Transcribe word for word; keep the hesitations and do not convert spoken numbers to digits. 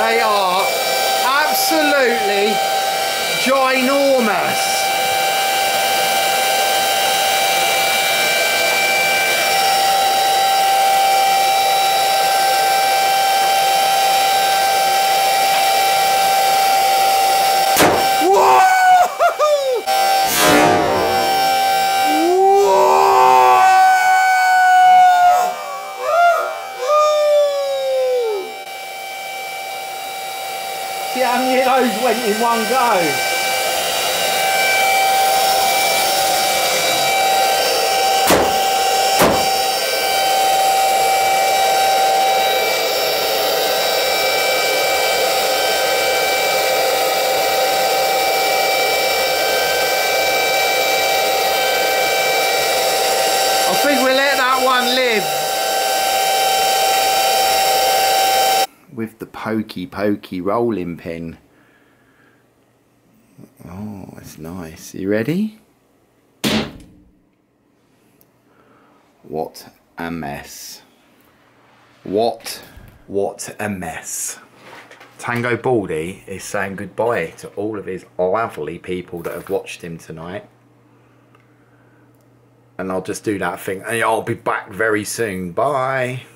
They are absolutely ginormous. See how many of those went in one go? I think we'll let that one live. With the pokey pokey rolling pin. Oh, it's nice. You ready? What a mess. What, what a mess. Tangobaldy is saying goodbye to all of his lovely people that have watched him tonight. And I'll just do that thing. And I'll be back very soon. Bye.